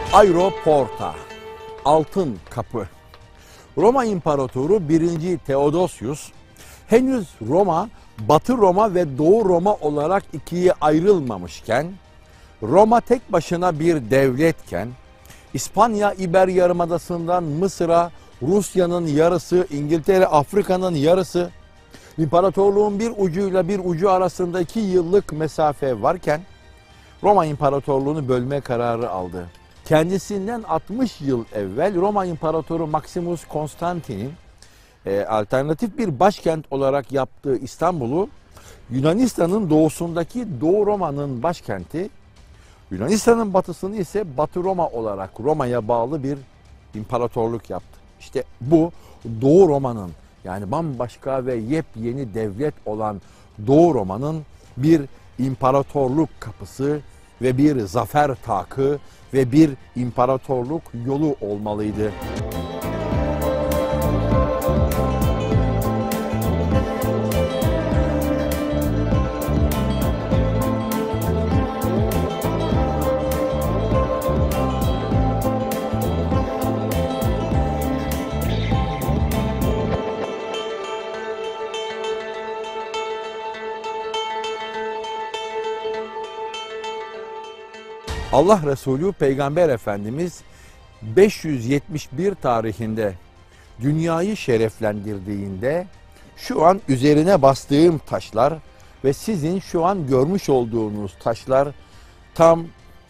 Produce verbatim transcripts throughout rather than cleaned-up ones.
Aeroporta, altın kapı. Roma İmparatoru birinci. Theodosius henüz Roma, Batı Roma ve Doğu Roma olarak ikiye ayrılmamışken, Roma tek başına bir devletken, İspanya İber Yarımadası'ndan Mısır'a, Rusya'nın yarısı, İngiltere, Afrika'nın yarısı, İmparatorluğun bir ucuyla bir ucu arasında iki yıllık mesafe varken, Roma İmparatorluğunu bölme kararı aldı. Kendisinden altmış yıl evvel Roma İmparatoru Maximus Konstantin'in e, alternatif bir başkent olarak yaptığı İstanbul'u, Yunanistan'ın doğusundaki Doğu Roma'nın başkenti, Yunanistan'ın batısını ise Batı Roma olarak Roma'ya bağlı bir imparatorluk yaptı. İşte bu Doğu Roma'nın, yani bambaşka ve yepyeni devlet olan Doğu Roma'nın bir imparatorluk kapısı ve bir zafer takı ve bir imparatorluk yolu olmalıydı. Allah Resulü Peygamber Efendimiz beş yüz yetmiş bir tarihinde dünyayı şereflendirdiğinde şu an üzerine bastığım taşlar ve sizin şu an görmüş olduğunuz taşlar tam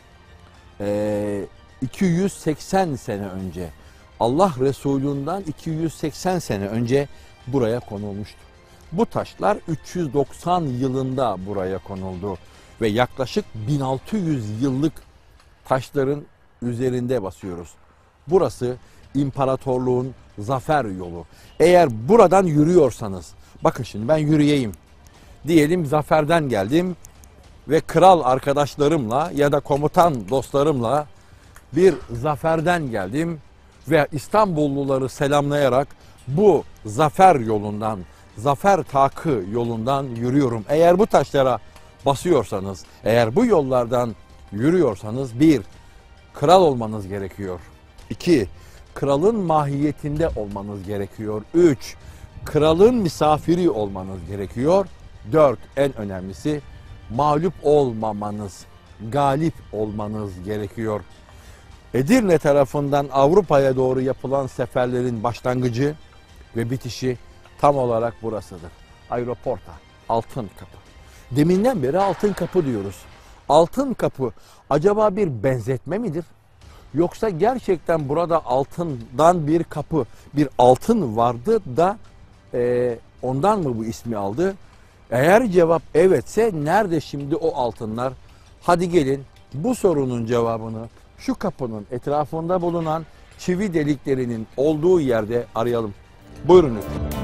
e, iki yüz seksen sene önce, Allah Resulü'nden iki yüz seksen sene önce buraya konulmuştu. Bu taşlar üç yüz doksan yılında buraya konuldu ve yaklaşık bin altı yüz yıllık taşların üzerinde basıyoruz. Burası imparatorluğun zafer yolu. Eğer buradan yürüyorsanız, bakın şimdi ben yürüyeyim. Diyelim zaferden geldim ve kral arkadaşlarımla ya da komutan dostlarımla bir zaferden geldim ve İstanbulluları selamlayarak bu zafer yolundan, zafer takı yolundan yürüyorum. Eğer bu taşlara basıyorsanız, eğer bu yollardan yürüyorsanız, bir, kral olmanız gerekiyor. İki, kralın mahiyetinde olmanız gerekiyor. Üç, kralın misafiri olmanız gerekiyor. Dört, en önemlisi mağlup olmamanız, galip olmanız gerekiyor. Edirne tarafından Avrupa'ya doğru yapılan seferlerin başlangıcı ve bitişi tam olarak burasıdır. Aeroporta, altın kapı. Deminden beri altın kapı diyoruz. Altın kapı acaba bir benzetme midir? Yoksa gerçekten burada altından bir kapı, bir altın vardı da e, ondan mı bu ismi aldı? Eğer cevap evetse nerede şimdi o altınlar? Hadi gelin bu sorunun cevabını şu kapının etrafında bulunan çivi deliklerinin olduğu yerde arayalım. Buyurun lütfen.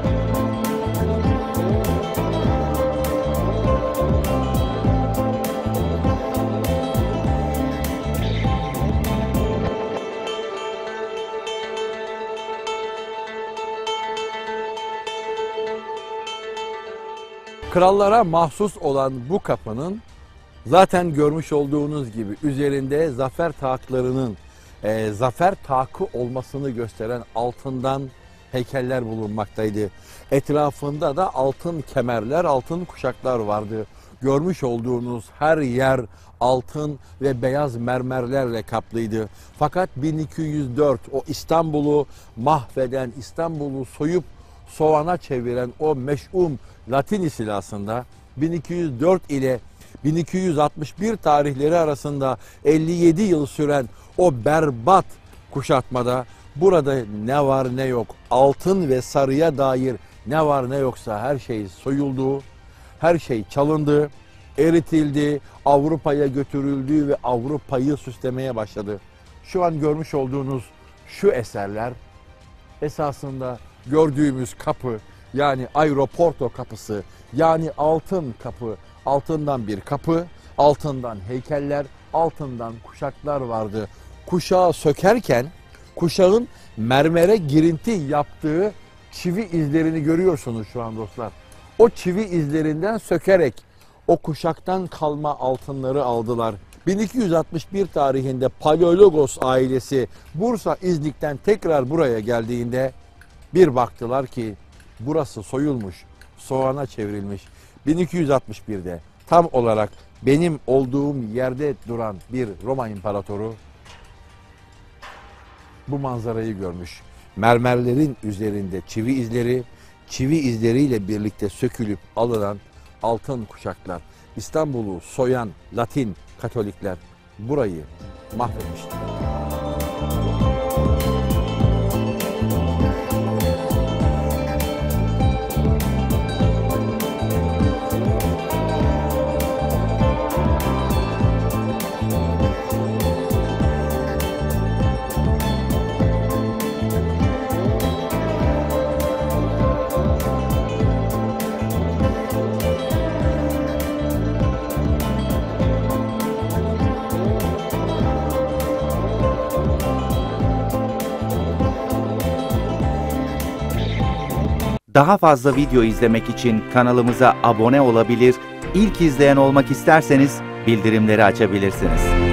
Krallara mahsus olan bu kapının zaten görmüş olduğunuz gibi üzerinde zafer taklarının e, zafer takı olmasını gösteren altından heykeller bulunmaktaydı. Etrafında da altın kemerler, altın kuşaklar vardı. Görmüş olduğunuz her yer altın ve beyaz mermerlerle kaplıydı. Fakat bin iki yüz dört o İstanbul'u mahveden, İstanbul'u soyup soğana çeviren o meş'um Latin istilasında bin iki yüz dört ile bin iki yüz altmış bir tarihleri arasında elli yedi yıl süren o berbat kuşatmada burada ne var ne yok, altın ve sarıya dair ne var ne yoksa her şey soyuldu, her şey çalındı, eritildi, Avrupa'ya götürüldü ve Avrupa'yı süslemeye başladı. Şu an görmüş olduğunuz şu eserler esasında gördüğümüz kapı, yani Aeroporto kapısı, yani altın kapı, altından bir kapı, altından heykeller, altından kuşaklar vardı. Kuşağı sökerken kuşağın mermere girinti yaptığı çivi izlerini görüyorsunuz şu an dostlar. O çivi izlerinden sökerek o kuşaktan kalma altınları aldılar. bin iki yüz altmış bir tarihinde Paleologos ailesi Bursa İznik'ten tekrar buraya geldiğinde bir baktılar ki burası soyulmuş, soğana çevrilmiş. bin iki yüz altmış birde tam olarak benim olduğum yerde duran bir Roma imparatoru bu manzarayı görmüş. Mermerlerin üzerinde çivi izleri, çivi izleriyle birlikte sökülüp alınan altın kuşaklar. İstanbul'u soyan Latin Katolikler burayı mahvetmiştir. Daha fazla video izlemek için kanalımıza abone olabilir, ilk izleyen olmak isterseniz bildirimleri açabilirsiniz.